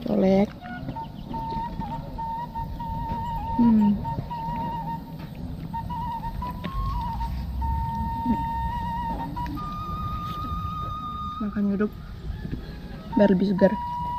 colek. Makan yuduk biar lebih segar.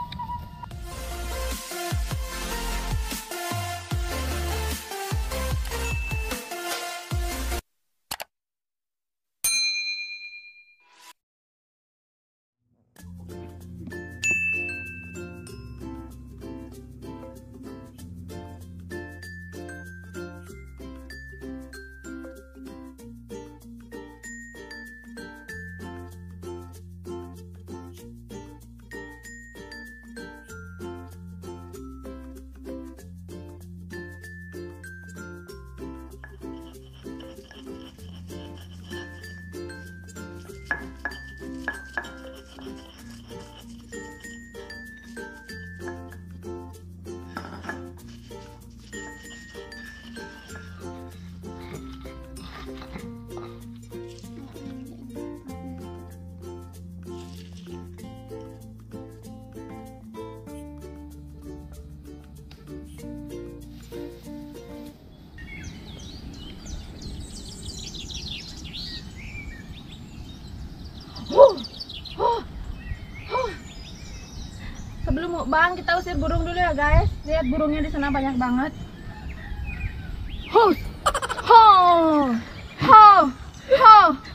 Sebelum mukbang kita usir burung dulu ya guys. Lihat burungnya di sana banyak banget. Ho, ho, ho, ho.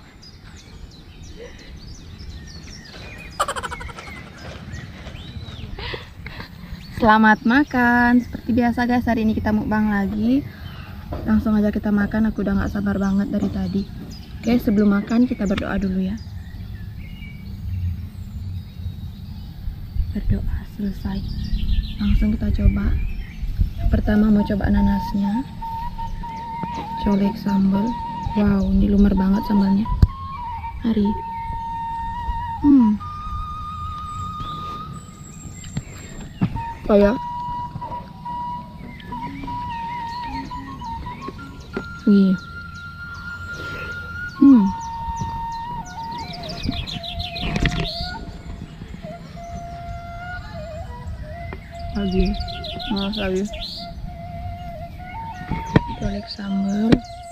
Selamat makan. Seperti biasa guys, hari ini kita mukbang lagi. Langsung aja kita makan. Aku udah gak sabar banget dari tadi. Oke, sebelum makan kita berdoa dulu ya. Berdoa selesai, langsung kita coba. Pertama mau coba nanasnya, colek sambal. Wow, ini lumer banget sambalnya. Mari. Kayak wih. Lagi malas lagi colek sambal.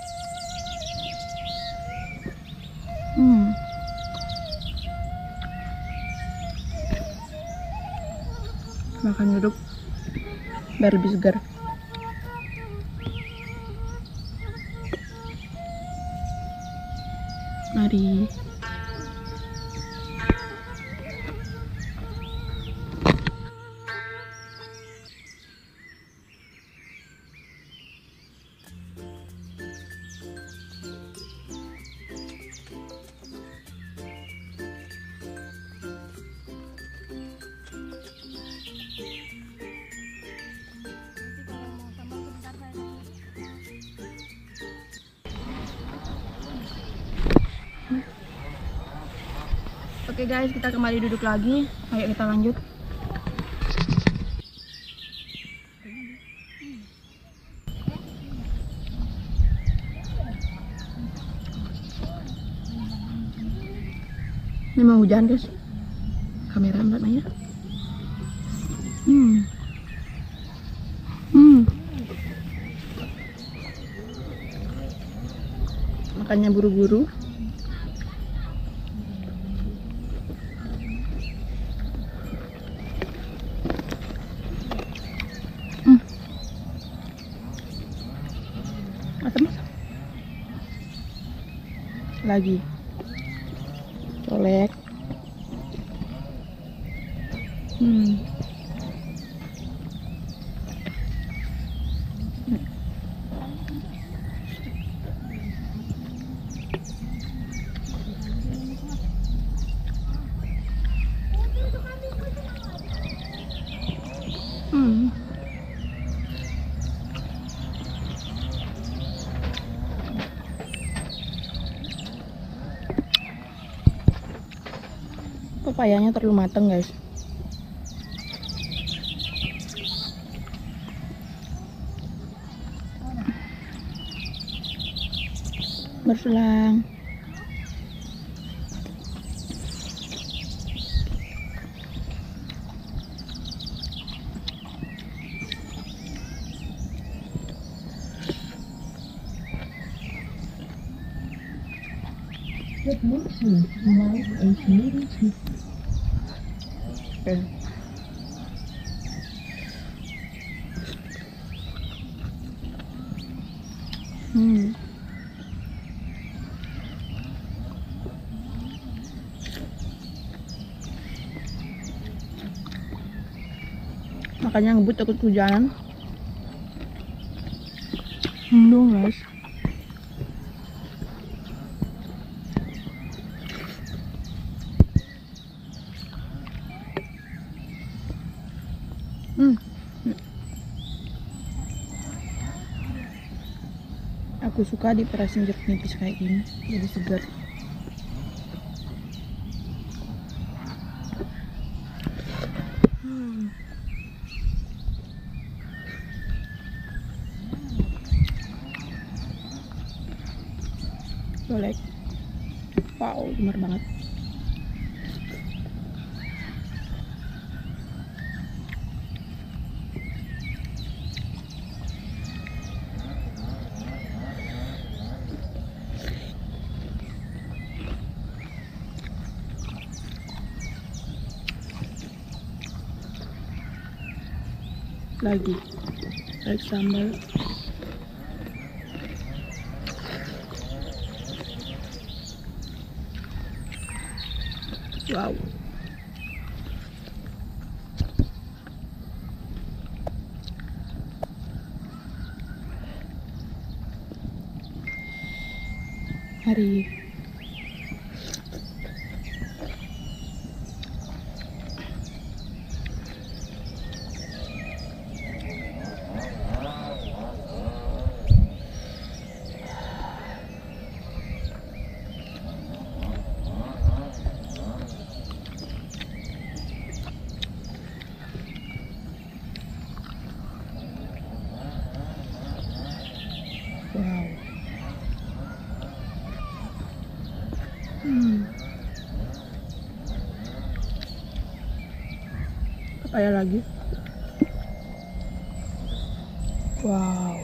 Makan duduk biar lebih segar. Mari. Oke guys, kita kembali duduk lagi. Ayo kita lanjut. Ini mau hujan guys. Kamera mbak Maya. Makannya buru-buru. Asam. Lagi colek. Pepayanya terlalu matang guys. Berselang. Oke. Makanya ngebut takut hujanan. Mendung guys. Aku suka diperasin jeruk nipis kayak gini, jadi segar. Golek. Wow, bener banget. Lagi sambal. Wow. Hari wow. Papaya lagi. Wow.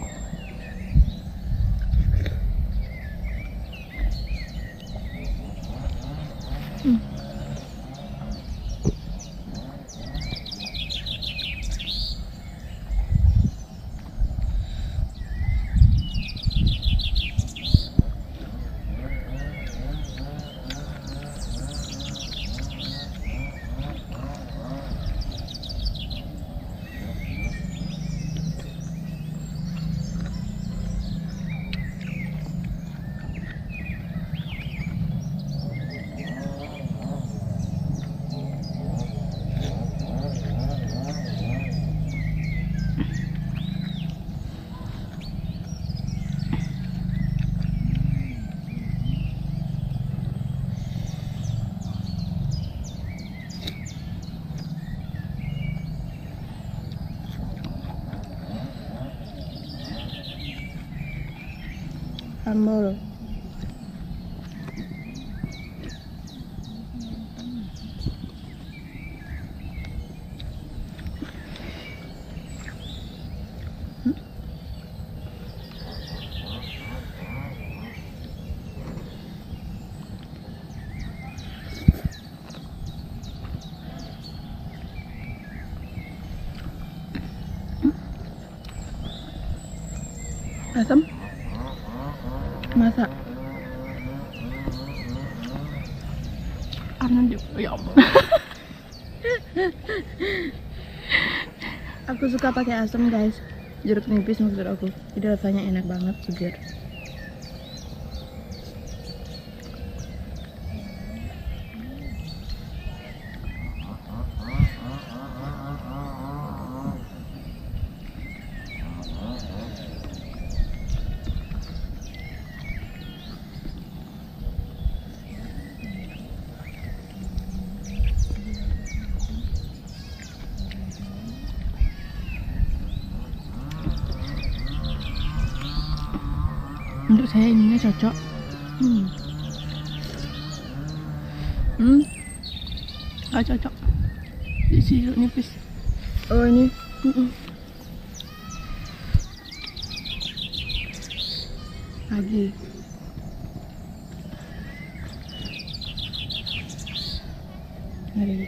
Sambal. Asam? Masa? Karena ya ampun. Aku suka pakai asam guys, jeruk nipis maksud aku, jadi rasanya enak banget, segar. Untuk saya ininya cocok. Gak cocok. Isi jeruk nipis. Oh ini. Lagi. Ngeri.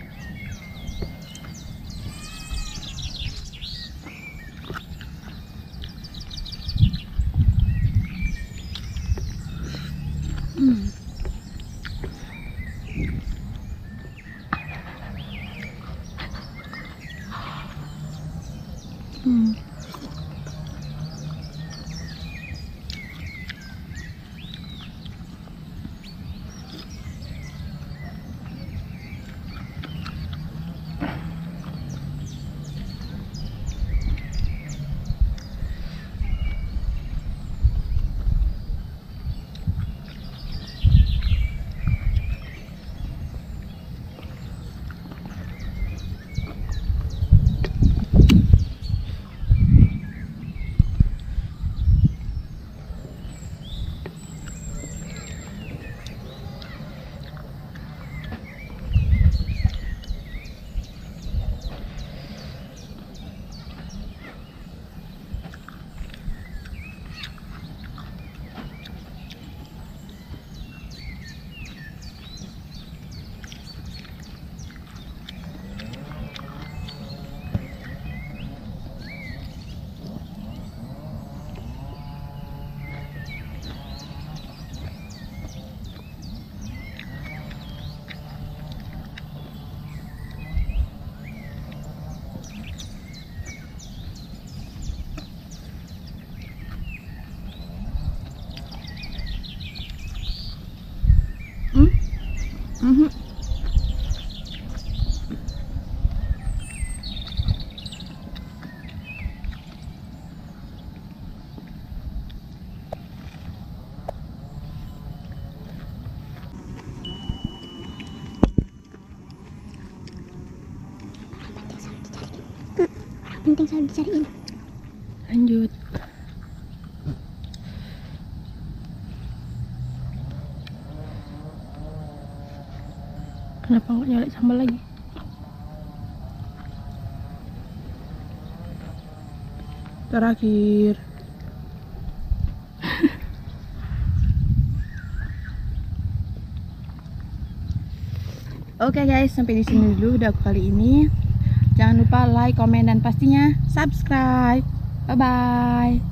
Penting selalu dicariin. Lanjut. Kenapa nggak nyalain sambal lagi? Terakhir. Oke guys, sampai di sini dulu video aku kali ini. Jangan lupa like, komen, dan pastinya subscribe. Bye bye.